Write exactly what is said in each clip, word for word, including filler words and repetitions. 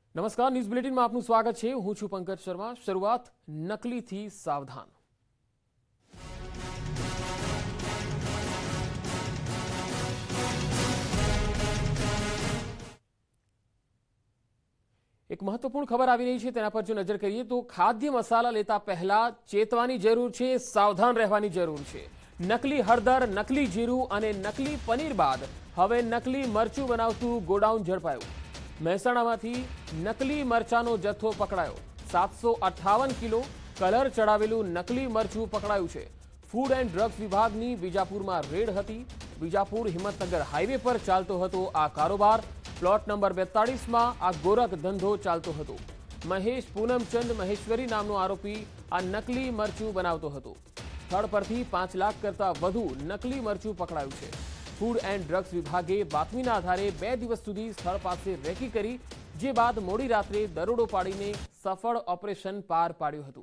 નમસ્કાર, ન્યૂઝ બુલેટિનમાં આપનું સ્વાગત છે। હું છું પંકજ શર્મા। શરૂઆત નકલીથી સાવધાન। એક મહત્વપૂર્ણ ખબર આવી રહી છે, તેના પર જો નજર કરીએ તો ખાદ્ય મસાલા લેતા પહેલા ચેતવાની જરૂર છે, સાવધાન રહેવાની જરૂર છે। નકલી હળદર, નકલી જીરું અને નકલી પનીર બાદ હવે નકલી મરચું બનાવતું ગોડાઉન ઝડપાયું। મહેસાણામાંથી નકલી મરચાનો જથ્થો પકડાયો। સાતસો અઠ્ઠાવન કિલો કલર ચડાવેલું નકલી મરચું પકડાયું છે। ફૂડ એન્ડ ડ્રગ્સ વિભાગની બીજાપુરમાં રેડ હતી। બીજાપુર હિંમતનગર હાઈવે પર ચાલતો હતો આ કારોબાર। પ્લોટ નંબર બેતાળીસમાં આ ગોરખ ધંધો ચાલતો હતો। મહેશ પૂનમચંદ મહેશ્વરી નામનો આરોપી આ નકલી મરચું બનાવતો હતો। સ્થળ પરથી પાંચ લાખ કરતાં વધુ નકલી મરચું પકડાયું છે। ફૂડ એન્ડ ડ્રગ્સ વિભાગે બાતમીના આધારે બે દિવસ સુધી સ્થળ પાસે રેકી કરી, જે બાદ મોડી રાત્રે દરોડો પાડીને સફળ ઓપરેશન પાર પાડ્યું હતું।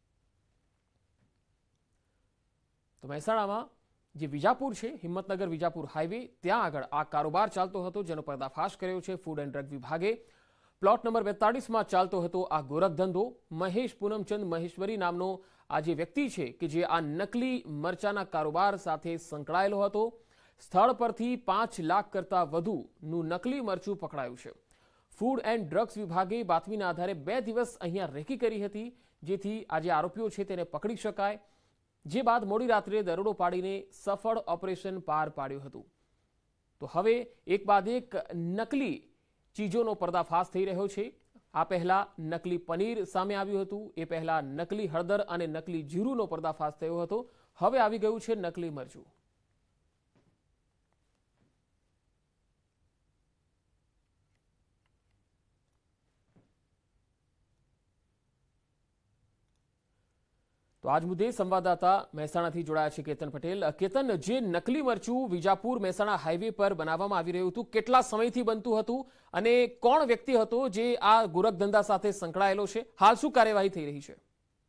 તો મહેસાણામાં જે વિજાપુર છે, હિંમતનગર વિજાપુર હાઈવે, ત્યાં આગળ આ કારોબાર ચાલતો હતો, જેનો પર્દાફાશ કર્યો છે ફૂડ એન્ડ ડ્રગ વિભાગે। પ્લોટ નંબર બેતાળીસમાં ચાલતો હતો આ ગોરખ ધંધો। મહેશ પૂનમચંદ મહેશ્વરી નામનો આ જે વ્યક્તિ છે કે જે આ નકલી મરચાના કારોબાર સાથે સંકળાયેલો હતો। સ્થળ પરથી પાંચ લાખ કરતાં વધુનું નકલી મરચું પકડાયું છે। ફૂડ એન્ડ ડ્રગ્સ વિભાગે બાતમીના આધારે બે દિવસ અહીંયા રેકી કરી હતી, જેથી આ જે આરોપીઓ છે તેને પકડી શકાય, જે બાદ મોડી રાત્રે દરોડો પાડીને સફળ ઓપરેશન પાર પાડ્યું હતું। તો હવે એક બાદ એક નકલી ચીજોનો પર્દાફાશ થઈ રહ્યો છે। આ પહેલા નકલી પનીર સામે આવ્યું હતું, એ પહેલા નકલી હળદર અને નકલી જીરુંનો પર્દાફાશ થયો હતો, હવે આવી ગયું છે નકલી મરચું। તો આજ મુદ્દે સંવાદદાતા મહેસાણાથી જોડાયા છે કેતન પટેલ। કેતન, જે નકલી મરચું વિજાપુર મહેસાણા હાઈવે પર બનાવવામાં આવી રહ્યું હતું, કેટલા સમયથી બનતું હતું અને કોણ વ્યક્તિ હતો જે આ ગોરખ ધંધા સાથે સંકળાયેલો છે? હાલ શું કાર્યવાહી થઈ રહી છે?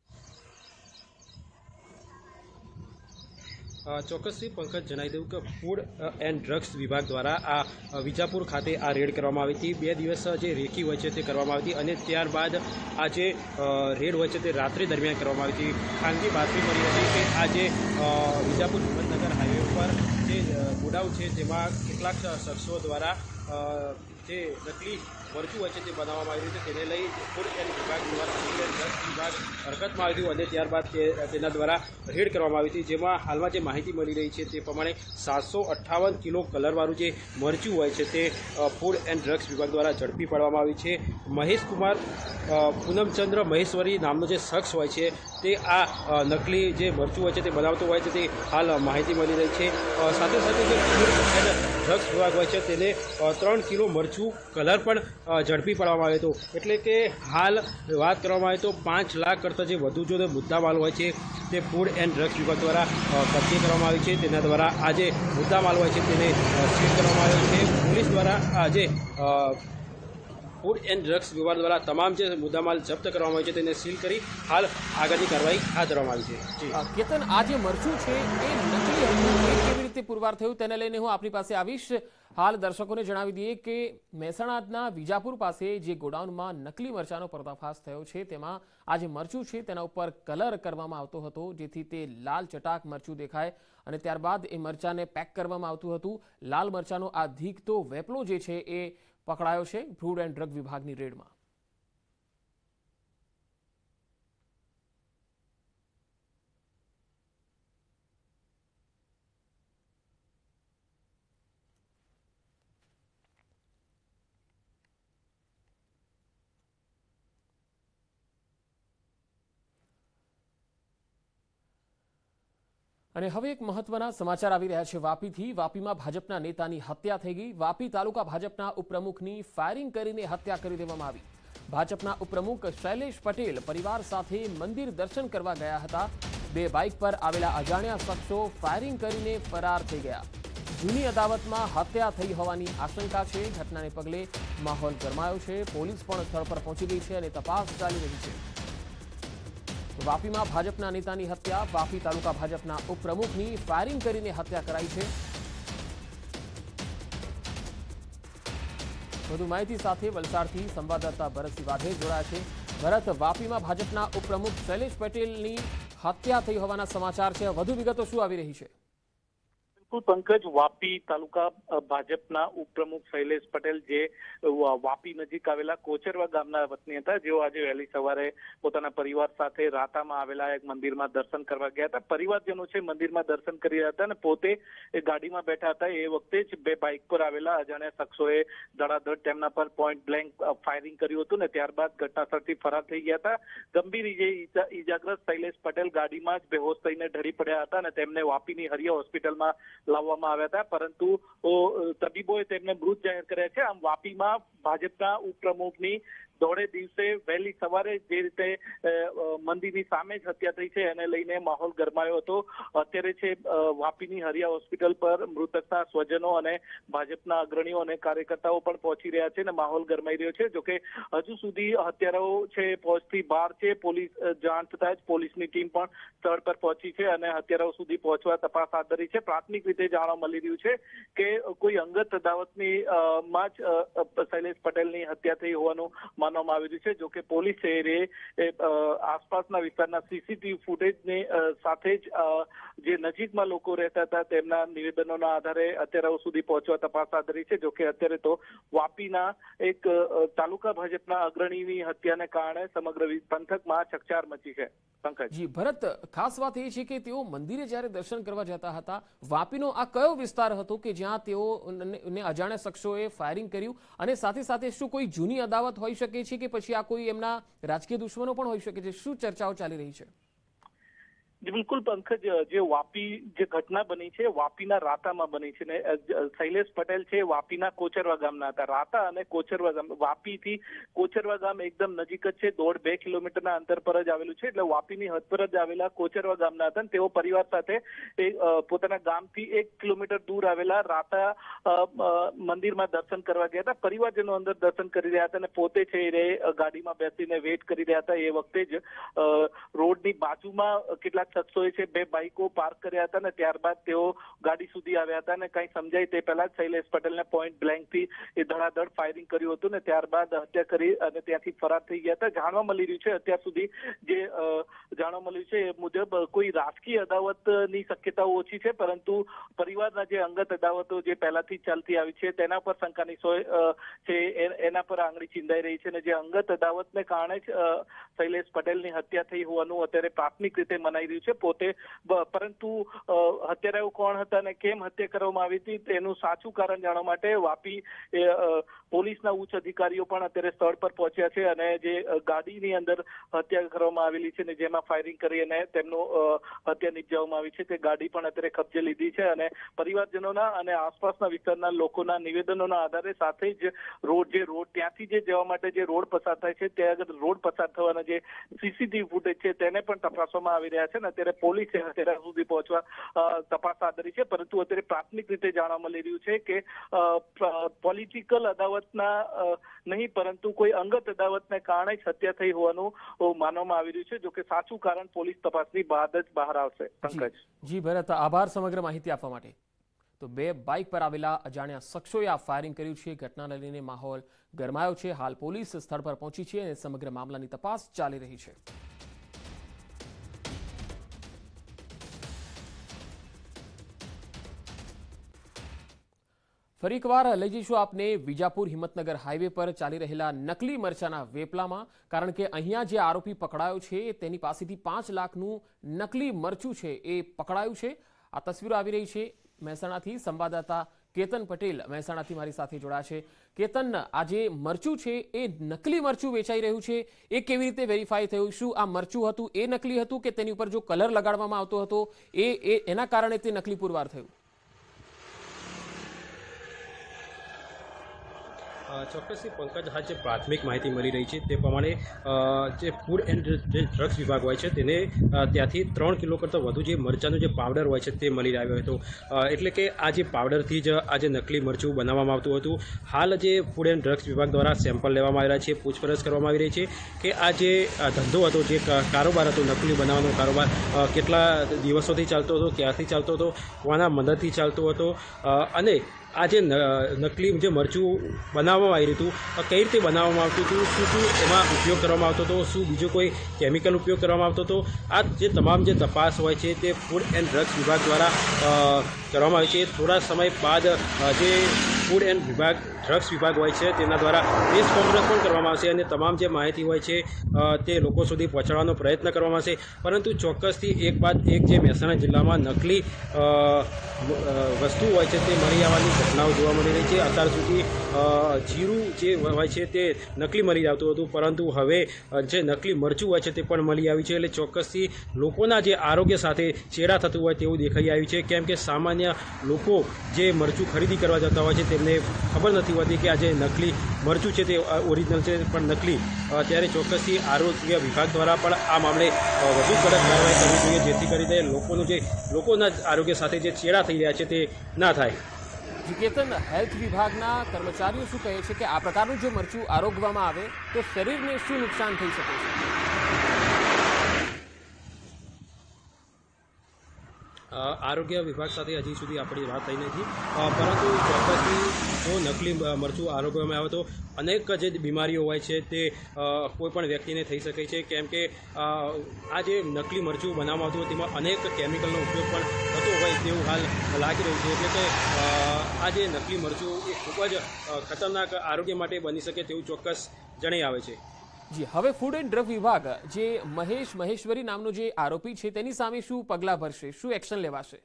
ચોક્કસથી પંકજ જણાવી દઉં કે ફૂડ એન્ડ ડ્રગ્સ વિભાગ દ્વારા આ વિજાપુર ખાતે આ રેડ કરવામાં આવી હતી। બે દિવસ જે રેકી હોય છે તે કરવામાં આવી હતી અને ત્યારબાદ આ જે રેડ હોય છે તે રાત્રિ દરમિયાન કરવામાં આવી હતી। ખાનગી બાતમી મળી હતી કે આ જે વિજાપુર હિંમતનગર હાઈવે પર જે ગોડાઉન છે તેમાં કેટલાક શખ્સો દ્વારા જે નકલી મરચું હોય છે તે બનાવવામાં આવ્યું છે, તેને લઈ ફૂડ એન્ડ વિભાગ દ્વારા ફૂડ એન્ડ ડ્રગ્સ વિભાગ હરકતમાં આવ્યું અને ત્યારબાદ તેના દ્વારા રેડ કરવામાં આવી હતી, જેમાં હાલમાં જે માહિતી મળી રહી છે તે પ્રમાણે સાતસો અઠ્ઠાવન કિલો કલરવાળું જે મરચું હોય છે તે ફૂડ એન્ડ ડ્રગ્સ વિભાગ દ્વારા ઝડપી પાડવામાં આવ્યું છે। મહેશ કુમાર પૂનમચંદ્ર મહેશ્વરી નામનો જે શખ્સ હોય છે તે આ નકલી જે મરચું હોય છે તે બનાવતો હોય છે, તે હાલ માહિતી મળી રહી છે। સાથે સાથે જે ફૂડ એન્ડ ડ્રગ્સ વિભાગ હોય છે તેને ત્રણ કિલો મરચું કલર પણ ઝડપી પાડવામાં આવ્યો હતો। એટલે કે હાલ વાત કરવામાં આવે તો પાંચ લાખ કરતાં જે વધુ જો મુદ્દામાલ હોય છે તે ફૂડ એન્ડ ડ્રગ્સ વિભાગ દ્વારા કબજે કરવામાં આવી છે। તેના દ્વારા આ જે મુદ્દામાલ હોય છે તેને સીઝ કરવામાં આવ્યો છે। પોલીસ દ્વારા આ જે ફૂડ એન્ડ ડ્રગ્સ વિભાગ દ્વારા તમામ જે મુદ્દામાલ જપ્ત કરવામાં આવ્યો છે તેને સીલ કરી હાલ આગળની કાર્યવાહી હાથ ધરવામાં આવી છે। કેતન, આ જે મરચું છે એ નકલી હતું, એ કેવી રીતે પુરવાર થયું તેને લઈને હું આપણી પાસે આવીશ। હાલ દર્શકોને જણાવી દઈએ કે મહેસાણાના વિજાપુર પાસે જે ગોડાઉનમાં નકલી મરચાનો પર્દાફાશ થયો છે, તેમાં આ જે મરચું છે તેના ઉપર કલર કરવામાં આવતો હતો, જેથી તે લાલ ચટાક મરચું દેખાય અને ત્યારબાદ એ મરચાને પેક કરવામાં આવતું હતું। લાલ મરચાનો આ ધીકતો વેપલો જે છે એ પકડાયો છે ફૂડ એન્ડ ડ્રગ વિભાગની રેડમાં। અને હવે એક મહત્વના સમાચાર આવી રહ્યા છે વાપીથી। વાપીમાં ભાજપના નેતાની હત્યા થઈ ગઈ। વાપી તાલુકા ભાજપના ઉપપ્રમુખની ફાયરિંગ કરીને હત્યા કરી દેવામાં આવી। ભાજપના ઉપપ્રમુખ શૈલેષ પટેલ પરિવાર સાથે મંદિર દર્શન કરવા ગયા હતા। બે બાઇક પર આવેલા અજાણ્યા શખ્સો ફાયરિંગ કરીને ફરાર થઈ ગયા। જૂની અદાવતમાં હત્યા થઈ હોવાની આશંકા છે। ઘટનાને પગલે માહોલ ગરમાયો છે। પોલીસ પણ સ્થળ પર પહોંચી ગઈ છે અને તપાસ ચાલી રહી છે। વાપીમાં ભાજપના નેતાની હત્યા। વાપી તાલુકા ભાજપના ઉપપ્રમુખની ફાયરિંગ કરીને હત્યા કરાઈ છે। વધુ માહિતી સાથે વલસાડથી સંવાદદાતા ભરતસિંહ વાઘેલ જોડાયા છે। ભરત, વાપીમાં ભાજપના ઉપપ્રમુખ શૈલેષ પટેલની હત્યા થઈ હોવાના સમાચાર છે, વધુ વિગતો શું આવી રહી છે? પંકજ, વાપી તાલુકા ભાજપના ઉપપ્રમુખ શૈલેષ પટેલ જે વાપી નજીક આવેલા કોચરવા ગામના વતની હતા, જેઓ આજે વહેલી સવારે પોતાના પરિવાર સાથે રાતામાં આવેલા એક મંદિરમાં દર્શન કરવા ગયા હતા। પરિવારજનો છે મંદિરમાં દર્શન કરી રહ્યા હતા અને પોતે ગાડીમાં બેઠા હતા। એ વખતે જ બે બાઇક પર આવેલા અજાણ્યા શખ્સોએ ધડાધડ તેમના પર પોઈન્ટ બ્લેન્ક ફાયરિંગ કર્યું હતું ને ત્યારબાદ ઘટનાસ્થળથી ફરાર થઈ ગયા હતા। ગંભીર ઈજાગ્રસ્ત શૈલેષ પટેલ ગાડીમાં જ બેહોશ થઈને ઢળી પડ્યા હતા અને તેમને વાપીની હરિયા હોસ્પિટલમાં લાવવામાં આવ્યા હતા, પરંતુ તબીબોએ તેમને મૃત જાહેર કર્યા છે। આમ વાપીમાં ભાજપના ઉપપ્રમુખની દોઢે દિવસે વહેલી સવારે જે રીતે મંદિરની સામે જ હત્યા થઈ છે એને લઈને માહોલ ગરમાયો હતો। અત્યારે છે વાપીની હરિયા હોસ્પિટલ પર મૃતકના સ્વજનો અને ભાજપના અગ્રણીઓ અને કાર્યકર્તાઓ પણ પહોંચી રહ્યા છે અને માહોલ ગરમાઈ રહ્યો છે। જોકે હજુ સુધી હત્યારાઓ છે પહોંચથી બહાર છે। પોલીસ જાણ થતા જ પોલીસની ટીમ પણ સ્થળ પર પહોંચી છે અને હત્યારાઓ સુધી પહોંચવા તપાસ હાથ ધરી છે। પ્રાથમિક રીતે જાણવા મળી રહ્યું છે કે કોઈ અંગત અદાવતની માં જ શૈલેષ પટેલની હત્યા થઈ હોવાનું માનવામાં આવી રહ્યું છે। જોકે પોલીસ છે આસપાસના વિસ્તારના સીસીટીવી ફૂટેજની સાથે જ જે નજીકમાં લોકો રહેતા હતા તેમના નિવેદનોના આધારે હત્યારાઓ સુધી પહોંચવા તપાસ હાથ ધરી છે। જોકે અત્યારે તો વાપીના એક તાલુકા ભાજપના અગ્રણીની હત્યાને કારણે સમગ્ર પંથકમાં ચકચાર મચી છે। પંકજ જી ભરત, ખાસ વાત એ છે કે તેઓ મંદિરે જ્યારે દર્શન કરવા જતા હતા, વાપીનો આ કયો વિસ્તાર હતો કે જ્યાં તેઓને અજાણ્યા શખ્સોએ ફાયરિંગ કર્યું અને સાથે સાથે શું કોઈ જૂની અદાવત હોઈ શકે છે કે પછી આ કોઈ એમના રાજકીય દુશ્મનો પણ હોઈ શકે છે? શું ચર્ચાઓ ચાલી રહી છે? બિલકુલ પંકજ, જે વાપી જે ઘટના બની છે વાપીના રાતામાં બની છે ને શૈલેષ પટેલ છે વાપીના કોચરવા ગામના હતા। રાતા અને કોચરવા ગામ વાપીથી કોચરવા ગામ એકદમ નજીક જ છે, દોઢ બે કિલોમીટરના અંતર પર જ આવેલું છે। એટલે વાપીની હદ પર જ આવેલા કોચરવા ગામના હતા તેઓ પરિવાર સાથે પોતાના ગામથી એક કિલોમીટર દૂર આવેલા રાતા મંદિરમાં દર્શન કરવા ગયા હતા। પરિવારજનો અંદર દર્શન કરી રહ્યા હતા અને પોતે છે એ ગાડીમાં બેસીને વેઇટ કરી રહ્યા હતા। એ વખતે જ રોડની બાજુમાં કેટલાક શખ્સોએ છે બે બાઇકો પાર્ક કર્યા હતા અને ત્યારબાદ તેઓ ગાડી સુધી આવ્યા હતા અને કઈ સમજાય તે પહેલા જ શૈલેષ પટેલને પોઈન્ટ બ્લેન્કથી એ ધડાધડ ફાયરિંગ કર્યું હતું ને ત્યારબાદ હત્યા કરી અને ત્યાંથી ફરાર થઈ ગયા હતા। જાણવા મળી રહ્યું છે અત્યાર સુધી જે જાણવા મળ્યું છે એ મુજબ કોઈ રાજકીય અદાવતની શક્યતાઓ ઓછી છે, પરંતુ પરિવારના જે અંગત અદાવતો જે પહેલાથી ચાલતી આવી છે તેના પર શંકાની સોય છે, એના પર આંગળી ચીંધાઈ રહી છે અને જે અંગત અદાવતને કારણે જ શૈલેષ પટેલની હત્યા થઈ હોવાનું અત્યારે પ્રાથમિક રીતે મનાઈ રહ્યું છે પોતે, પરંતુ હત્યારાઓ કોણ હતા અને કેમ હત્યા કરવામાં આવી હતી તેનું સાચું કારણ જાણવા માટે વાપી પોલીસના ઉચ્ચ અધિકારીઓ પણ અત્યારે સ્થળ પર પહોંચ્યા છે અને જે ગાડીની અંદર હત્યા કરવામાં આવેલી છે ને જેમાં ફાયરિંગ કરી અને તેમનું હત્યા નિપજાવવામાં આવી છે તે ગાડી પણ અત્યારે કબજે લીધી છે અને પરિવારજનોના અને આસપાસના વિસ્તારના લોકોના નિવેદનોના આધારે સાથે જ રોડ જે રોડ ત્યાંથી જે જવા માટે જે રોડ પસાર થાય છે ત્યાં આગળ રોડ પસાર થવાના જે સીસીટીવી ફૂટેજ છે તેને પણ તપાસવામાં આવી રહ્યા છે ને અત્યારે પોલીસે અત્યારે સુધી પહોંચવા તપાસ હાથ ધરી છે, પરંતુ અત્યારે પ્રાથમિક રીતે જાણવા મળી રહ્યું છે કે પોલિટિકલ અદાવતના નહીં પરંતુ કોઈ અંગત અદાવતને કારણે જ હત્યા થઈ હોવાનું માનવામાં આવી રહ્યું છે। જો કે સાચું કારણ પોલીસ તપાસની બાદ જ બહાર આવશે। પંકજ જી ભરત, આભાર સમગ્ર માહિતી આપવા માટે। તો બે બાઇક પર આવેલા અજાણ્યા શખ્સોએ આ ફાયરિંગ કર્યું છે। ઘટનાને લઈને માહોલ ગરમાયો છે। હાલ પોલીસ સ્થળ પર પહોંચી છે અને સમગ્ર મામલાની તપાસ ચાલી રહી છે। ફરી એકવાર લઈ જઈશું આપને વિજાપુર હિંમતનગર હાઈવે પર ચાલી રહેલા નકલી મરચાના વેપલામાં, કારણ કે અહીંયા જે આરોપી પકડાયો છે તેની પાસેથી પાંચ લાખનું નકલી મરચું છે એ પકડાયું છે। આ તસવીરો આવી રહી છે મહેસાણાથી। સંવાદદાતા કેતન પટેલ મહેસાણાથી મારી સાથે જોડાયા છે। કેતન, આ જે મરચું છે એ નકલી મરચું વેચાઈ રહ્યું છે, એ કેવી રીતે વેરીફાઈ થયું? શું આ મરચું હતું એ નકલી હતું કે તેની ઉપર જો કલર લગાડવામાં આવતો હતો એ એના કારણે તે નકલી પુરવાર થયું? ચોક્કસથી પંકજ, હા જે પ્રાથમિક માહિતી મળી રહી છે તે પ્રમાણે જે ફૂડ એન્ડ જે ડ્રગ્સ વિભાગ હોય છે તેને ત્યાંથી ત્રણ કિલો કરતાં વધુ જે મરચાંનો જે પાવડર હોય છે તે મળી આવ્યો હતો। એટલે કે આ જે પાવડરથી જ આ જે નકલી મરચું બનાવવામાં આવતું હતું। હાલ જે ફૂડ એન્ડ ડ્રગ્સ વિભાગ દ્વારા સેમ્પલ લેવામાં આવ્યા છે, પૂછપરછ કરવામાં આવી રહી છે કે આ જે ધંધો હતો, જે કારોબાર હતો નકલી બનાવવાનો કારોબાર, કેટલા દિવસોથી ચાલતો હતો, ક્યાંથી ચાલતો હતો, કોના મદદથી ચાલતો હતો અને આ જે નકલી જે મરચું બનાવવામાં આવી રહ્યું હતું કઈ રીતે બનાવવામાં આવતું હતું, શું શું એમાં ઉપયોગ કરવામાં આવતો હતો, શું બીજો કોઈ કેમિકલ ઉપયોગ કરવામાં આવતો હતો, આ જે તમામ જે તપાસ હોય છે તે ફૂડ એન્ડ ડ્રગ્સ વિભાગ દ્વારા કરવામાં આવે છે. થોડા સમય બાદ જે ફૂડ એન્ડ વિભાગ ડ્રગ્સ વિભાગ હોય છે તેના દ્વારા પ્રેસ કોન્ફરન્સ પણ કરવામાં આવશે અને તમામ જે માહિતી હોય છે તે લોકો સુધી પહોંચાડવાનો પ્રયત્ન કરવામાં આવશે. પરંતુ ચોક્કસથી એક બાદ એક જે મહેસાણા જિલ્લામાં નકલી વસ્તુ હોય છે તે મળી આવવાની ઘટનાઓ જોવા મળી રહી છે. અત્યાર સુધી જીરું જે હોય છે તે નકલી મળી આવતું હતું, પરંતુ હવે જે નકલી મરચું હોય છે તે પણ મળી આવ્યું છે. એટલે ચોક્કસથી લોકોના જે આરોગ્ય સાથે ચેડા થતું હોય તેવું દેખાઈ આવ્યું છે, કેમ કે સામાન્ય લોકો જે મરચું ખરીદી કરવા જતા હોય છે તેમને ખબર નથી હોતી કે આ જે નકલી મરચું છે તે ઓરિજિનલ છે પણ નકલી. ત્યારે ચોક્કસથી આરોગ્ય વિભાગ દ્વારા પણ આ મામલે વધુ કડક કાર્યવાહી કરવી જોઈએ, જેથી કરીને લોકોનું જે લોકોના આરોગ્ય સાથે જે ચેડા થઈ રહ્યા છે તે ના થાય. કેતન, હેલ્થ વિભાગના કર્મચારીઓ શું કહે છે કે આ પ્રકારનું જો મરચું આરોગવામાં આવે તો શરીરને શું નુકસાન થઈ શકે છે? આરોગ્ય વિભાગ સાથે હજી સુધી આપણી વાત થઈ નથી, પરંતુ ચોક્કસથી જો નકલી મરચું આરોગ્યમાં આવે તો અનેક જે બીમારીઓ હોય છે તે કોઈ પણ વ્યક્તિને થઈ શકે છે, કેમ કે આ જે નકલી મરચું બનાવવામાં આવતું તેમાં અનેક કેમિકલનો ઉપયોગ પણ થતો હોય તેવું હાલ લાગી રહ્યું છે. એટલે કે આ જે નકલી મરચું એ ખૂબ જ ખતરનાક આરોગ્ય માટે બની શકે તેવું ચોક્કસ જણાઈ આવે છે. જી, હવે ફૂડ એન્ડ ડ્રગ વિભાગ જે મહેશ મહેશ્વરી નામનો જે આરોપી છે તેની સામે શું પગલાં ભરશે, શું એક્શન લેવાશે?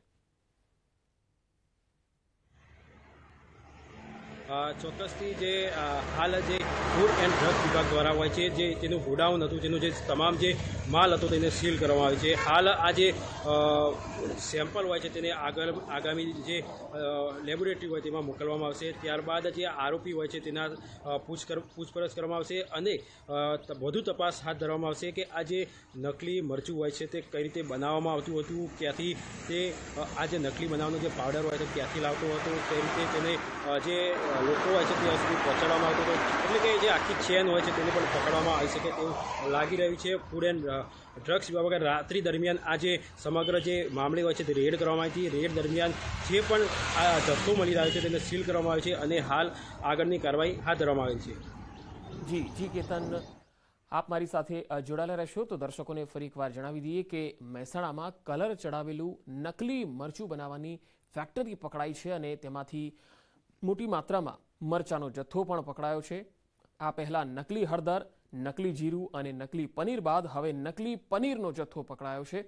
ચોક્કસથી જે હાલ જે ફૂડ એન્ડ ડ્રગ વિભાગ દ્વારા હોય છે જે તેનું ગોડાઉન હતું, જેનું જે તમામ જે માલ હતો તેને સીલ કરવામાં આવે છે. હાલ આ જે સેમ્પલ હોય છે તેને આગળ આગામી જે લેબોરેટરી હોય તેમાં મોકલવામાં આવશે. ત્યારબાદ જે આરોપી હોય છે તેના પૂછપરછ કરવામાં આવશે અને વધુ તપાસ હાથ ધરવામાં આવશે કે આ જે નકલી મરચું હોય છે તે કઈ રીતે બનાવવામાં આવતું હતું, ક્યાંથી તે આ જે નકલી બનાવવાનો જે પાવડર હોય છે ક્યાંથી લાવતો હતો, કઈ રીતે તેને જે લોકો હોય છે ત્યાં સુધી પહોંચાડવામાં આવતો હતો. એટલે કે જે આખી ચેન હોય છે તેને પણ પકડવામાં આવી શકે તેવું લાગી રહ્યું છે. ફૂડ એન્ડ ડ્રગ્સ વિભાગ રાત્રિ દરમિયાન આ જે સમગ્ર જે મામલે હોય છે તે રેડ કરવામાં આવી હતી. રેડ દરમિયાન જે પણ આ જથ્થો મળી રહ્યો છે તેને સીલ કરવામાં આવે છે અને હાલ આગળની કાર્યવાહી હાથ ધરવામાં આવી છે. જી જી કેતન, આપ મારી સાથે જોડાયેલા રહેશો તો દર્શકોને ફરી એકવાર જણાવી દઈએ કે મહેસાણામાં કલર ચડાવેલું નકલી મરચું બનાવવાની ફેક્ટરી પકડાઈ છે અને તેમાંથી મોટી માત્રામાં મરચાનો જથ્થો પણ પકડાયો છે. આ પહેલા નકલી હળદર, નકલી જીરું અને નકલી પનીર બાદ હવે નકલી પનીરનો જથ્થો પકડાયો છે.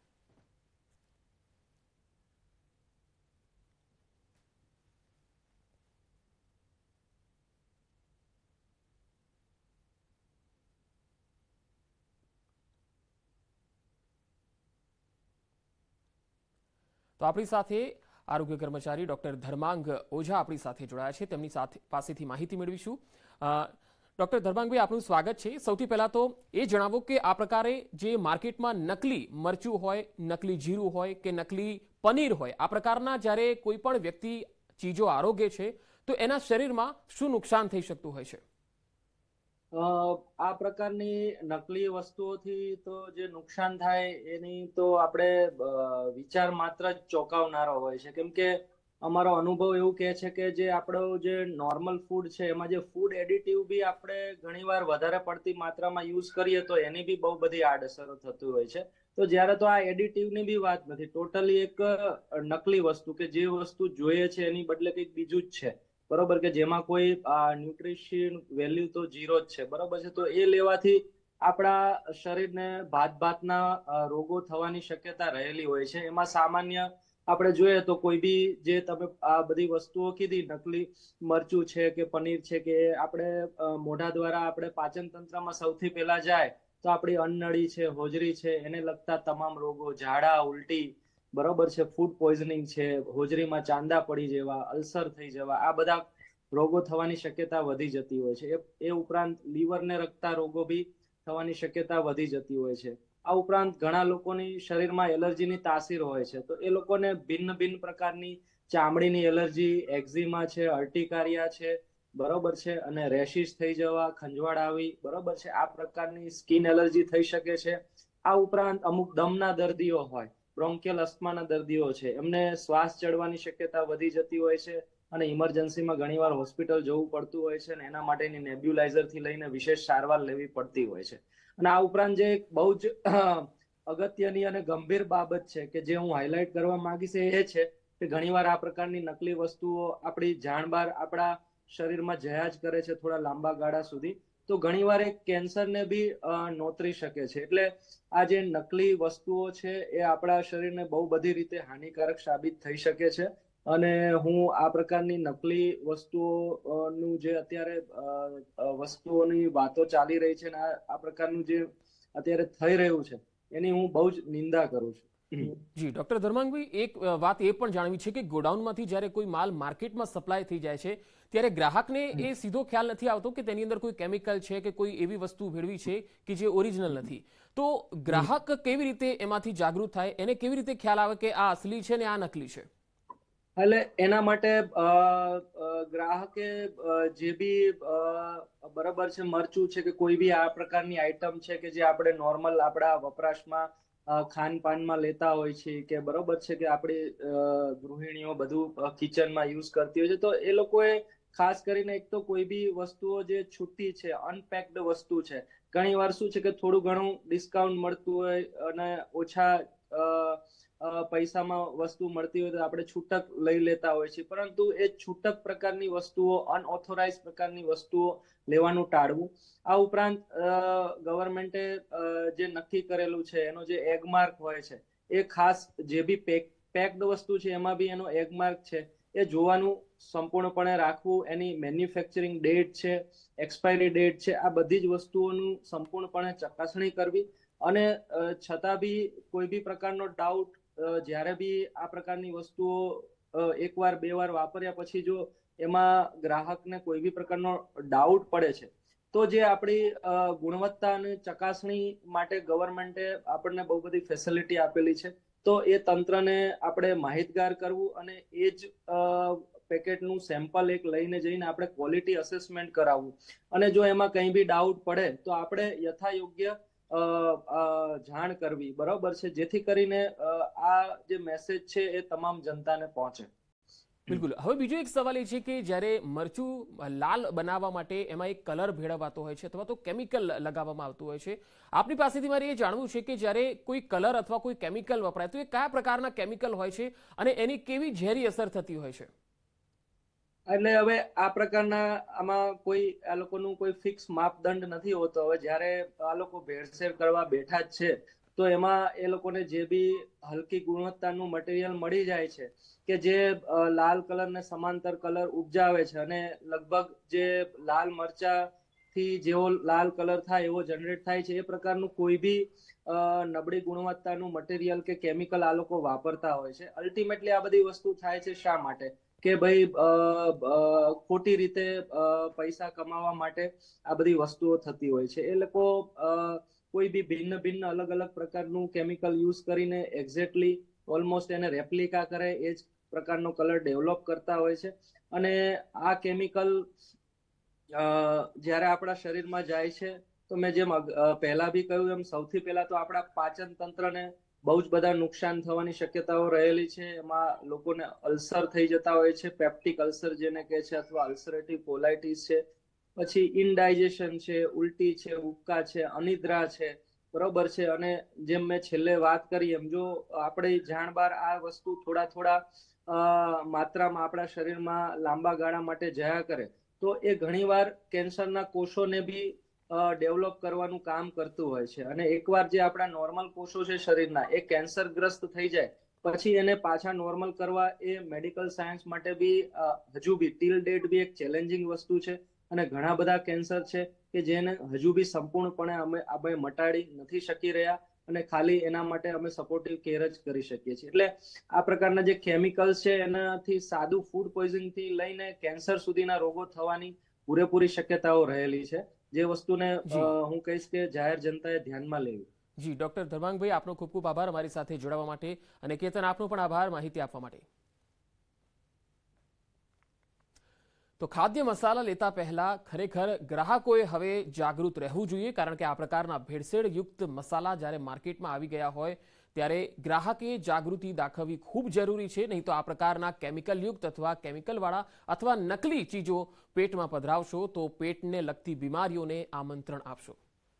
તો આપણી સાથે આરોગ્ય કર્મચારી ડોક્ટર ધર્માંગ ઓઝા આપણી સાથે જોડાયા છે, તેમની સાથે પાસેથી માહિતી મેળવીશું. ડોક્ટર ધર્માંગભાઈ, આપનું સ્વાગત છે. સૌથી પહેલા તો એ જણાવો કે આ પ્રકારે જે માર્કેટમાં નકલી મરચું હોય, નકલી જીરું હોય કે નકલી પનીર હોય, આ પ્રકારના જ્યારે કોઈ પણ વ્યક્તિ ચીજો આરોગે છે તો એના શરીરમાં શું નુકસાન થઈ શકતું હોય છે? આ પ્રકારની નકલી વસ્તુઓથી તો જે નુકસાન થાય એની તો આપણે વિચાર માત્ર જ ચોંકાવનારો હોય છે, કેમ કે અમારો અનુભવ એવું કહે છે કે જે આપણો જે નોર્મલ ફૂડ છે એમાં જે ફૂડ એડિટિવ બી આપણે ઘણીવાર વધારે પડતી માત્રામાં યુઝ કરીએ તો એની બી બહુ બધી આડઅસરો થતી હોય છે. તો જ્યારે તો આ એડિટિવની બી વાત નથી, ટોટલી એક નકલી વસ્તુ કે જે વસ્તુ જોઈએ છે એની બદલે કંઈક બીજું જ છે, બરોબર, કે જેમાં કોઈ ન્યુટ્રિશન વેલ્યુ તો ઝીરો જ છે, બરોબર છે. તો એ લેવાથી આપણા શરીરને ભાત ભાતના રોગો થવાની શક્યતા રહેલી હોય છે. એમાં સામાન્ય આપણે જોઈએ તો કોઈ બી જે તમે આ બધી વસ્તુઓ કીધી, નકલી મરચું છે કે પનીર છે, કે આપણે મોઢા દ્વારા આપણે પાચન તંત્રમાં સૌથી પહેલા જાય તો આપણી અન્નનળી છે, હોજરી છે, એને લગતા તમામ રોગો, ઝાડા, ઉલટી, બરોબર છે, ફૂડ પોઈઝનિંગ છે, હોજરીમાં ચાંદા પડી જવા, અલ્સર થઈ જવા, આ બધા રોગો થવાની શક્યતા વધી જતી હોય છે. એ ઉપરાંત લીવરને લગતા રોગો બી થવાની શક્યતા વધી જતી હોય છે. આ ઉપરાંત ઘણા લોકોની શરીરમાં એલર્જીની તાસીર હોય છે, તો એ લોકોને ભિન્ન ભિન્ન પ્રકારની ચામડીની એલર્જી, એક્ઝિમા છે, અર્ટિકારિયા છે, બરોબર છે, અને રેશિસ થઈ જવા, ખંજવાળ આવી, બરોબર છે, આ પ્રકારની સ્કિન એલર્જી થઈ શકે છે. આ ઉપરાંત અમુક દમના દર્દીઓ હોય, બ્રોન્કિયલ અસ્થમાના દર્દીઓ છે, એમને શ્વાસ ચડવાની શક્યતા વધી જતી હોય છે. અને ઇમરજન્સીમાં ઘણીવાર હોસ્પિટલ જવું પડતું હોય છે અને એના માટેની નેબ્યુલાઇઝરથી લઈને વિશેષ સારવાર લેવી પડતી હોય છે. અને આ ઉપરાંત જે એક બહુ જ અગત્યની અને ગંભીર બાબત છે કે જે હું હાઇલાઇટ કરવા માંગીશ એ છે કે ઘણીવાર આ પ્રકારની નકલી વસ્તુઓ આપણી જાણ બહાર આપણા શરીરમાં જયા જ કરે છે થોડા લાંબા ગાળા સુધી, તો ઘણીવાર એક કેન્સરને બી નોતરી શકે છે. એટલે આ જે નકલી વસ્તુઓ છે એ આપણા શરીરને બહુ બધી રીતે હાનિકારક સાબિત થઈ શકે છે. અને હું આ પ્રકારની નકલી વસ્તુઓનું જે અત્યારે વસ્તુઓની વાતો ચાલી રહી છે ને આ પ્રકારનું જે અત્યારે થઈ રહ્યું છે એની હું બહુ જ નિંદા કરું છું. જી ડોક્ટર ધર્માંગભાઈ, એક વાત એ પણ જાણવી છે કે ગોડાઉનમાંથી જ્યારે કોઈ માલ માર્કેટમાં સપ્લાય થઈ જાય છે ત્યારે ગ્રાહકને એ સીધો ખ્યાલ નથી આવતો કે તેની અંદર કોઈ કેમિકલ છે કે કોઈ એવી વસ્તુ ભેળવી છે કે જે ઓરિજિનલ નથી. તો ગ્રાહક કેવી રીતે એમાંથી જાગૃત થાય, એને કેવી રીતે ખ્યાલ આવે કે આ અસલી છે ને આ નકલી છે? એટલે એના માટે ગ્રાહકે જે બી બરાબર છે મરચું છે કે કોઈ બી આ પ્રકારની આઈટમ છે કે જે આપણે નોર્મલ આપણા વપરાશમાં ખાનપાનમાં લેતા હોય છે કે બરોબર છે કે આપણી ગૃહિણીઓ બધું કિચનમાં યુઝ કરતી હોય છે, તો એ લોકોએ ખાસ કરીને એક તો કોઈ બી વસ્તુઓ જે છૂટી છે, અનપેક્ડ વસ્તુ છે, ઘણી વાર શું છે કે થોડું ઘણું ડિસ્કાઉન્ટ મળતું હોય અને ઓછા પૈસામાં વસ્તુ મળતી હોય તો આપણે છૂટક લઈ લેતા હોય છે, પરંતુ એ છૂટક પ્રકારની વસ્તુઓ, અનઓથોરાઇઝ પ્રકારની વસ્તુઓ લેવાનું ટાળવું. આ ઉપરાંત ગવર્મેન્ટે જે નક્કી કરેલું છે એનો જે એગમાર્ક હોય છે એ ખાસ જે બી પેક પેક્ડ વસ્તુ છે એમાં બી એનો એગમાર્ક છે એ જોવાનું સંપૂર્ણપણે રાખવું. એની મેન્યુફેક્ચરિંગ ડેટ છે, એક્સપાયરી ડેટ છે, આ બધી જ વસ્તુઓનું સંપૂર્ણપણે ચકાસણી કરવી. અને છતાં બી કોઈ બી પ્રકારનો ડાઉટ જ્યારે બી આ પ્રકારની વસ્તુઓ એકવાર બે વાર વાપર્યા પછી જો એમાં ગ્રાહકને કોઈ બી પ્રકારનો ડાઉટ પડે છે તો જે આપણી ગુણવત્તા અને ચકાસણી માટે ગવર્મેન્ટે આપણને બહુ બધી ફેસિલિટી આપેલી છે, તો એ તંત્રને આપણે માહિતગાર કરવું અને એ જ પેકેટનું સેમ્પલ એક લઈને જઈને આપણે ક્વોલિટી અસેસમેન્ટ કરાવવું. અને જો એમાં કંઈ બી ડાઉટ પડે તો આપણે યથાયોગ્ય જાણ કરવી, બરોબર છે, જેથી કરીને આ જે મેસેજ છે એ તમામ જનતાને પહોંચે. બિલકુલ. હવે બીજો એક સવાલ એ છે કે જ્યારે મરચું લાલ બનાવવા માટે એમાં એક કલર ભેળવાતો હોય છે અથવા તો કેમિકલ લગાવવામાં આવતું હોય છે, આપની પાસેથી મારે એ જાણવું છે કે જ્યારે કોઈ કલર અથવા કોઈ કેમિકલ વપરાય તો એ કયા પ્રકારના કેમિકલ હોય છે અને એની કેવી ઝેરી અસર થતી હોય છે? એટલે હવે આ પ્રકારના આમાં કોઈ આ લોકોનું કોઈ ફિક્સ માપદંડ નથી હોતો. હવે જ્યારે આ લોકો ભેળસેળ કરવા બેઠા જ છે તો એમાં એ લોકોને જે બી હલકી ગુણવત્તાનું મટીરિયલ મળી જાય છે કે જે લાલ કલરને સમાંતર કલર ઉપજાવે છે અને લગભગ જે લાલ મરચાથી જેવો લાલ કલર થાય એવો જનરેટ થાય છે, એ પ્રકારનું કોઈ બી નબળી ગુણવત્તાનું મટીરિયલ કે કેમિકલ આ લોકો વાપરતા હોય છે. અલ્ટિમેટલી આ બધી વસ્તુ થાય છે શા માટે? કે ભાઈ ખોટી રીતે પૈસા કમાવા માટે આ બધી વસ્તુઓ થતી હોય છે. એ લોકો કોઈ બી ભિન્ન ભિન્ન અલગ અલગ પ્રકારનું કેમિકલ યુઝ કરીને એક્ઝેક્ટલી ઓલમોસ્ટ એને રેપ્લિકા કરે એ જ પ્રકારનો કલર ડેવલપ કરતા હોય છે. અને આ કેમિકલ જ્યારે આપણા શરીરમાં જાય છે તો મેં જેમ પહેલા બી કહ્યું એમ સૌથી પહેલા તો આપણા પાચન તંત્રને બહુ જ બધા નુકસાન થવાની શક્યતાઓ રહેલી છે. એમાં લોકોને અલ્સર થઈ જતા હોય છે, પેપ્ટિક અલ્સર જેને કહે છે, અથવા અલ્સરેટિવ કોલાઇટિસ છે, પછી ઇનડાઇજેશન છે, ઉલટી છે, ઉબકા છે, અનિદ્રા છે, બરોબર છે. અને જેમ મેં છેલ્લે વાત કરી એમ જો આપણે જાણ બહાર આ વસ્તુ થોડા થોડા માત્રામાં આપણા શરીરમાં લાંબા ગાળા માટે જયા કરે તો એ ઘણીવાર કેન્સરના કોષોને બી ડેવલપ કરવાનું કામ કરતું હોય છે. અને એકવાર જે આપણા નોર્મલ કોષો છે શરીરના એ કેન્સરગ્રસ્ત થઈ જાય પછી એને પાછા નોર્મલ કરવા એ મેડિકલ સાયન્સ માટે બી હજુ બી ટીલ ડેટ બી એક ચેલેન્જિંગ વસ્તુ છે. અને ઘણા બધા કેન્સર છે કે જેને હજુ બી સંપૂર્ણપણે અમે આપણે મટાડી નથી શકી રહ્યા અને ખાલી એના માટે અમે સપોર્ટિવ કેર જ કરી શકીએ છીએ. એટલે આ પ્રકારના જે કેમિકલ્સ છે એનાથી સાદું ફૂડ પોઈઝનિંગ થી લઈને કેન્સર સુધીના રોગો થવાની પૂરેપૂરી શક્યતાઓ રહેલી છે, જે વસ્તુને હું કહીશ કે જાહેર જનતાએ ધ્યાનમાં લેવી. જી ડોક્ટર ધર્માંગભાઈ, આપનો ખૂબ ખૂબ આભાર અમારી સાથે જોડાવા માટે, અને કેતન આપનો પણ આભાર માહિતી આપવા માટે. તો ખાદ્ય મસાલા લેતા પહેલા ખરેખર ગ્રાહકોએ હવે જાગૃત રહેવું જોઈએ, કારણ કે આ પ્રકારના ભેળસેળ યુક્ત મસાલા જ્યારે માર્કેટમાં આવી ગયા હોય ત્યારે ગ્રાહકે જાગૃતિ દાખવવી ખૂબ જરૂરી છે, નહીં તો આ પ્રકારના કેમિકલયુક્ત અથવા કેમિકલવાળા અથવા નકલી ચીજો પેટમાં પધરાવશો તો પેટને લગતી બીમારીઓને આમંત્રણ આપશો।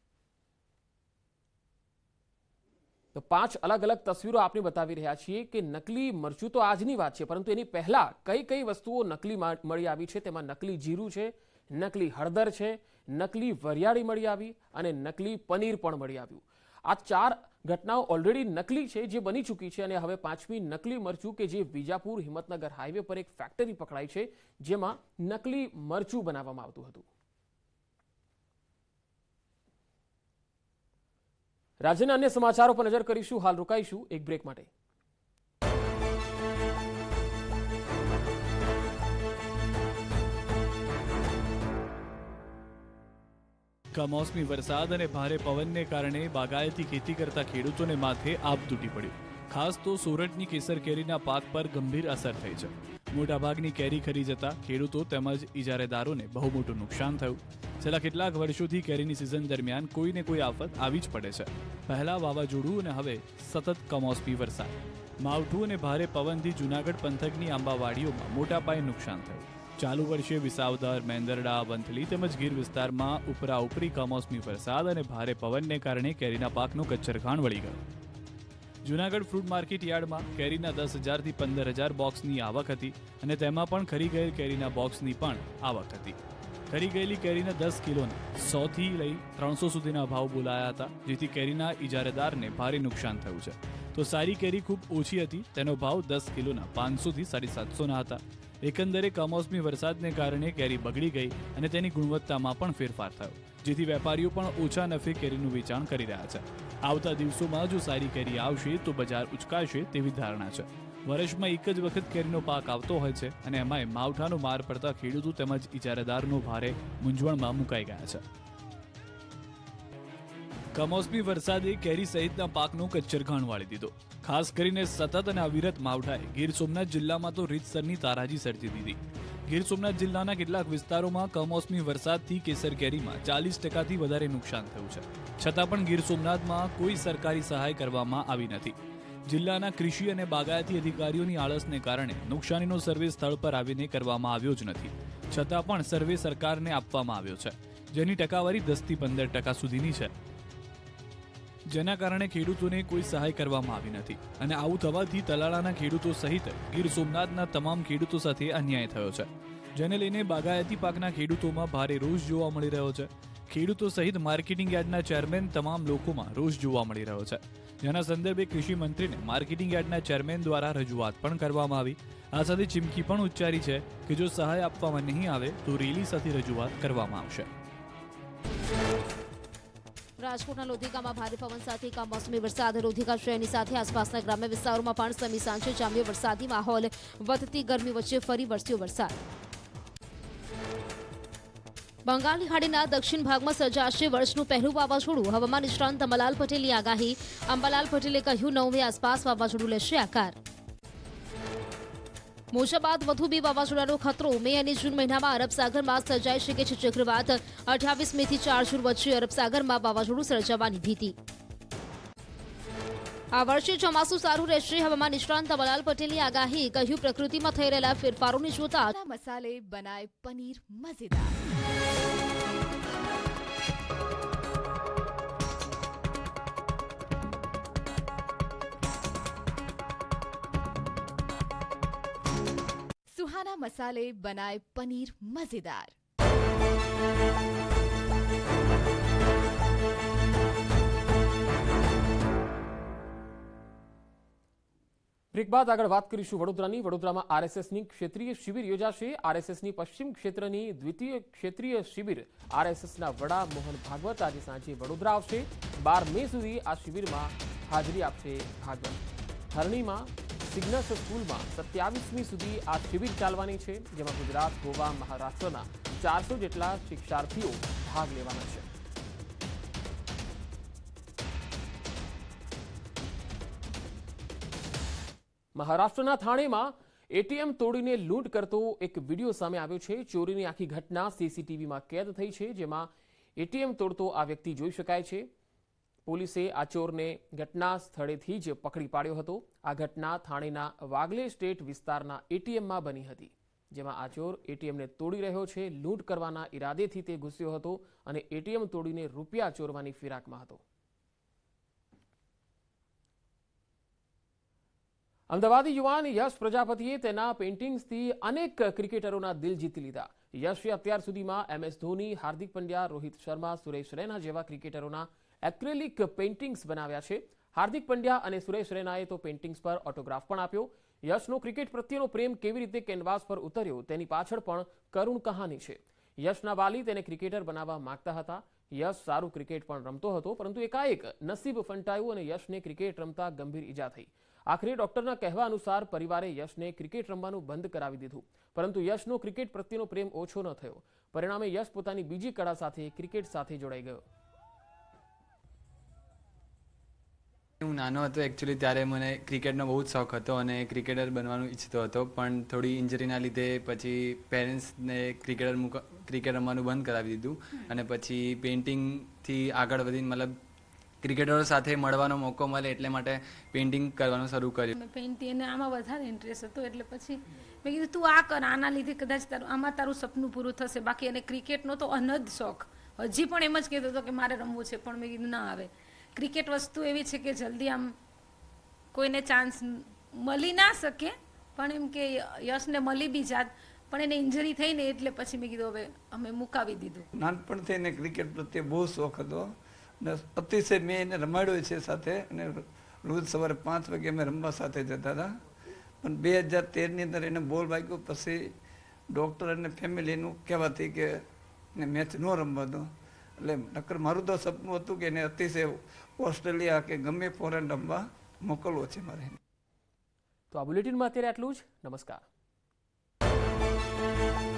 તો પાંચ અલગ અલગ તસવીરો આપણે બતાવી રહ્યા છીએ કે નકલી મરચું તો આજની વાત છે, પરંતુ એની પહેલા કઈ કઈ વસ્તુઓ નકલી મળી આવી છે। તેમાં નકલી જીરું છે, નકલી હળદર છે, નકલી વરિયાળી મળી આવી અને નકલી પનીર પણ મળી આવ્યું। આ ચાર ઘટનાઓ ઓલરેડી નકલી છે, જે બની ચૂકી છે, અને હવે પાંચમી નકલી મરચું કે જે વિજાપુર હિંમતનગર હાઈવે પર એક ફેક્ટરી પકડાઈ છે, જેમાં નકલી મરચું બનાવવામાં આવતું હતું। રાજ્યના અન્ય સમાચારો પર નજર કરીશું। હાલ રોકાઈશું એક બ્રેક માટે। કમોસમી વરસાદ અને ભારે પવનને કારણે બાગાયતી ખેતી કરતા ખેડૂતોને માથે આભ તૂટી પડ્યું। ખાસ તો સોરઠની કેસર કેરીના પાક પર ગંભીર અસર થઈ છે। મોટાભાગની કેરી ખરી જતા ખેડૂતો તેમજ ઇજારેદારોને બહુ મોટું નુકસાન થયું। છેલ્લા કેટલાક વર્ષોથી કેરીની સિઝન દરમિયાન કોઈને કોઈ આફત આવી જ પડે છે। પહેલા વાવાઝોડું અને હવે સતત કમોસમી વરસાદ, માવઠું અને ભારે પવનથી જૂનાગઢ પંથકની આંબાવાડીઓમાં મોટા પાયે નુકસાન થયું। ચાલુ વર્ષે વિસાવદર, મેંદરડા, વંથલી તેમજ ગીર વિસ્તારમાં ઉપરા ઉપરી કમોસમી વરસાદ અને ભારે પવનને કારણે કેરીના પાકનો કચ્છરઘાણ વળી ગયો। જૂનાગઢ ફ્રૂટ માર્કેટ યાર્ડમાં કેરીના દસ હજારથી પંદર હજાર બોક્સની આવક હતી અને તેમાં પણ ખરી ગયેલ કેરીના બોક્સની પણ આવક હતી। ખરી ગયેલી કેરીના દસ કિલોના સોથી લઈ ત્રણસો સુધીના ભાવ બોલાયા હતા, જેથી કેરીના ઇજારેદારને ભારે નુકસાન થયું છે। તો સારી કેરી ખૂબ ઓછી હતી, તેનો ભાવ દસ કિલોના પાંચસોથી સાડી સાતસોના હતા। એકંદરે કમોસમી વરસાદને કારણે કેરી બગડી ગઈ અને તેની ગુણવત્તામાં પણ ફેરફાર થયો, જેથી વેપારીઓ પણ ઓછા નફે કેરીનું વેચાણ કરી રહ્યા છે। આવતા દિવસોમાં જો સારી કેરી આવશે તો બજાર ઉચકાશે તેવી ધારણા છે। વર્ષમાં એક જ વખત કેરીનો પાક આવતો હોય છે અને એમાંય માવઠાનો માર પડતા ખેડૂતો તેમજ ઇજારેદારનો ભારે મૂંઝવણમાં મુકાઈ ગયા છે। કમોસમી વરસાદે કેરી સહિતના પાકનો કચ્છરઘાણ વાળી દીધો। ખાસ કરીને સતત અને અવિરત માવઠાએ ગીર સોમનાથ જિલ્લામાં તો રીતસરની તારાજી સર્જી દીધી। ગીર સોમનાથ જિલ્લાના કેટલાક વિસ્તારોમાં કમોસમી વરસાદથી કેસર કેરીમાં ચાલીસ ટકાથી વધારે નુકસાન થયું છે, છતાં પણ ગીર સોમનાથમાં કોઈ સરકારી સહાય કરવામાં આવી નથી। જિલ્લાના કૃષિ અને બાગાયતી અધિકારીઓની આળસને કારણે નુકસાનીનો સર્વે સ્થળ પર આવીને કરવામાં આવ્યો જ નથી, છતાં પણ સર્વે સરકારને આપવામાં આવ્યો છે, જેની ટકાવારી દસથી પંદર ટકા સુધીની છે, જેના કારણે ખેડૂતોને કોઈ સહાય કરવામાં આવી નથી અને આવું થવાથી તલાળાના ખેડૂતો સહિત ગીર સોમનાથના તમામ ખેડૂતો સાથે અન્યાય થયો છે, જેને લઈને બાગાયતી પાકના ખેડૂતોમાં ભારે રોષ જોવા મળી રહ્યો છે। ખેડૂતો સહિત માર્કેટિંગ યાર્ડના ચેરમેન તમામ લોકોમાં રોષ જોવા મળી રહ્યો છે, જેના સંદર્ભે કૃષિ મંત્રીને માર્કેટિંગ યાર્ડના ચેરમેન દ્વારા રજૂઆત પણ કરવામાં આવી। આ સાથે ચીમકી પણ ઉચ્ચારી છે કે જો સહાય આપવામાં નહીં આવે તો રેલી સાથે રજૂઆત કરવામાં આવશે। રાજકોટના લોધિકામાં ભારે પવન સાથે કમોસમી વરસાદ। લોધિકા શહેરની સાથે આસપાસના ગ્રામ્ય વિસ્તારોમાં પણ સમી સાંજે જામ્યો વરસાદી માહોલ। વધતી ગરમી વચ્ચે ફરી વરસ્યો વરસાદ। બંગાળની ખાડીના દક્ષિણ ભાગમાં સર્જાશે વર્ષનું પહેલું વાવાઝોડું। હવામાન નિષ્ણાંત અંબાલાલ પટેલની આગાહી। અંબાલાલ પટેલે કહ્યું નવ મે આસપાસ વાવાઝોડું લેશે આકાર। મોજા બાદ વધુ બે વાવાઝોડાનો ખતરો। મે અને જૂન મહિનામાં અરબ સાગરમાં સર્જાઈ શકે છે ચક્રવાત। અઠ્યાવીસ મે થી ચાર જૂન વચ્ચે અરબ સાગરમાં વાવાઝોડું સર્જાવાની ભીતિ। આ વર્ષે ચોમાસું સારું રહેશે। હવામાન નિષ્ણાંત અંબાલાલ પટેલની આગાહી। કહ્યું પ્રકૃતિમાં થઈ રહેલા ફેરફારોને જોતા મસાલે બનાય પનીર મજેદાર। सुहाना मसाले बनाए पनीर मजेदार। બ્રેક બાદ આગળ વાત કરીશું વડોદરાની। વડોદરામાં આરએસએસની ક્ષેત્રીય શિબિર યોજાશે। આરએસએસની પશ્ચિમ ક્ષેત્રની દ્વિતીય ક્ષેત્રીય શિબિર આરએસએસના વડા મોહન ભાગવત આજે સાંજે વડોદરા આવશે। બાર મે સુધી આ શિબિરમાં હાજરી આપશે ભાગવત। હરણીમાં સિગ્નસ સ્કૂલમાં સત્યાવીસમી સુધી આ શિબિર ચાલવાની છે, જેમાં ગુજરાત, ગોવા, મહારાષ્ટ્રના ચારસો જેટલા શિક્ષાર્થીઓ ભાગ લેવાના છે। મહારાષ્ટ્રના થાણેમાં એટીએમ તોડીને લૂંટ કરતો એક વિડીયો સામે આવ્યો છે। ચોરીની આખી ઘટના સીસીટીવીમાં કેદ થઈ છે, જેમાં એટીએમ તોડતો આ વ્યક્તિ જોઈ શકાય છે। પોલીસે આ ચોરને ઘટના સ્થળેથી જ પકડી પાડ્યો હતો. આ ઘટના થાણેના વાગલે સ્ટેટ વિસ્તારના એટીએમમાં બની હતી, જેમાં આ ચોર એટીએમને તોડી રહ્યો છે. લૂંટ કરવાના ઈરાદેથી તે ઘૂસ્યો હતો અને એટીએમ તોડીને રૂપિયા ચોરવાની ફિરાકમાં હતો. અમદાવાદી યુવાન યશ પ્રજાપતિએ તેના પેઇન્ટિંગ્સથી અનેક ક્રિકેટરોના દિલ જીતી લીધા. યશે અત્યાર સુધીમાં એમ એસ ધોની, હાર્દિક પંડ્યા, રોહિત શર્મા, સુરેશ રૈના જેવા ક્રિકેટરોના એક્રેલિક પેઇન્ટિંગ્સ બનાવ્યા છે. હાર્દિક પંડ્યા અને સુરેશ રૈનાએ તો પેઇન્ટિંગ્સ પર ઓટોગ્રાફ પણ આપ્યો. યશનો ક્રિકેટ પ્રત્યેનો પ્રેમ કેવી રીતે કેનવાસ પર ઉતર્યો તેની પાછળ પણ કરુણ કહાની છે. યશના વાલી તેને ક્રિકેટર બનાવવા માંગતા હતા. યશ સારું ક્રિકેટ પણ રમતો હતો, પરંતુ એકાએક નસીબ ફંટાયું અને યશને ક્રિકેટ રમતા ગંભીર ઈજા થઈ. આખરે ડોક્ટરના કહેવા અનુસાર પરિવારે યશને ક્રિકેટ રમવાનું બંધ કરાવી દીધું, પરંતુ યશનો ક્રિકેટ પ્રત્યેનો પ્રેમ ઓછો ન થયો. પરિણામે યશ પોતાની બીજી કળા સાથે ક્રિકેટ સાથે જોડાઈ ગયો. હું નાનો હતો એકચ્યુઅલી ત્યારે મને ક્રિકેટનો બહુ જ શોખ હતો અને ક્રિકેટર બનવાનું ઈચ્છતો હતો, પણ થોડી ઇન્જરીના લીધે પછી પેરેન્ટ્સને ક્રિકેટર મૂક ક્રિકેટ રમવાનું બંધ કરાવી દીધું અને પછી પેઇન્ટિંગથી આગળ વધીને મતલબ ક્રિકેટરો સાથે મળવાનો મોકો મળે એટલે માટે પેઇન્ટિંગ કરવાનું શરૂ કર્યું. પેઇન્ટિંગ અને આમાં વધારે ઇન્ટરેસ્ટ હતો એટલે પછી મેં કીધું તું આ કર, આના લીધે કદાચ તારું આમાં તારું સપનું પૂરું થશે. બાકી એને ક્રિકેટનો તો અનહદ શોખ, હજી પણ એમ જ કહેતો હતો કે મારે રમવું છે, પણ મેં કીધું ના આવે. ક્રિકેટ વસ્તુ એવી છે કે જલ્દી આમ કોઈને ચાન્સ મળી ના શકે, પણ એમ કે યશને મળી બી જાત, પણ એને ઇન્જરી થઈ ને એટલે પછી મેં કીધું હવે અમે મુકાવી દીધું. નાનપણથી એને ક્રિકેટ પ્રત્યે બહુ શોખ હતો અને અતિશય મેં એને રમાડ્યો છે સાથે, અને રોજ સવારે પાંચ વાગે અમે રમવા સાથે જતા હતા. પણ બે હજાર તેરની અંદર એને બોલ વાગ્યો, પછી ડૉક્ટર અને ફેમિલીનું કહેવાથી કે એને મેચ ન રમવા દો. એટલે નકર મારું તો સપનું હતું કે એને અતિશય ઓસ્ટ્રેલિયા કે ગમે ફોરેન રમવા મોકલવો છે મારે. તો આ બુલેટિનમાં અત્યારે આટલું જ. નમસ્કાર.